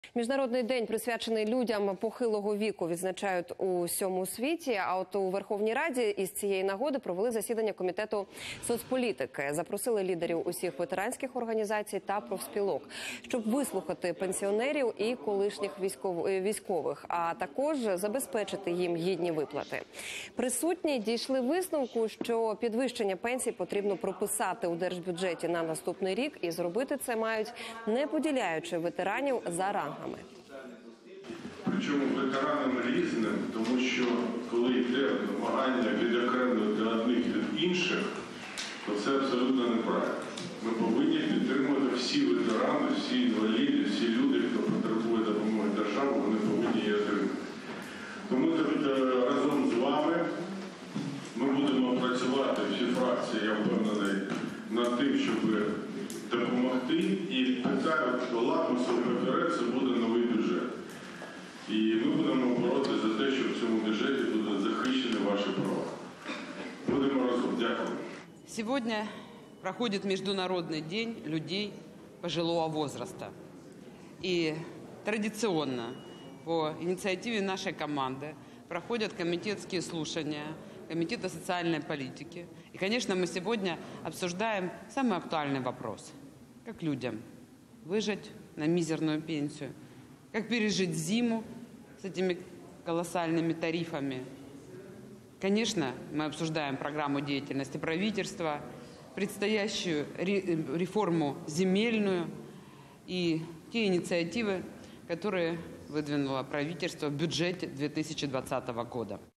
Міжнародний день, присвячений людям похилого віку, відзначають у всьому світі. А от у Верховній Раді із цієї нагоди провели засідання Комітету соцполітики. Запросили лідерів усіх ветеранських організацій та профспілок, щоб вислухати пенсіонерів і колишніх військових, а також забезпечити їм гідні виплати. Присутні дійшли висновку, що підвищення пенсій потрібно прописати у держбюджеті на наступний рік, і зробити це мають, не поділяючи ветеранів за рангами. Причому ветеранам різним, тому що коли йде намагання відокремити одних від інших, то це абсолютно неправильно. Ми повинні підтримувати всі ветерани, всі інваліди, всі люди, хто потребує допомоги держави, вони повинні її отримати. Тому разом з вами ми будемо працювати, всі фракції, я впевнений, над тим, щоб допомогти. І лакмусовий папірець – це буде новий бюджет. І ми будемо боротися за те, що в цьому бюджеті будуть захищені ваші права. Будемо разом. Дякую. Сегодня проходит Международный день людей пожилого возраста. И традиционно по инициативе нашей команды проходят комитетские слушания Комитета социальной политики. И, конечно, мы сегодня обсуждаем самый актуальный вопрос. Как людям выжить на мизерную пенсию? Как пережить зиму с этими колоссальными тарифами? Конечно, мы обсуждаем программу деятельности правительства, предстоящую реформу земельную и те инициативы, которые выдвинуло правительство в бюджете 2020 года.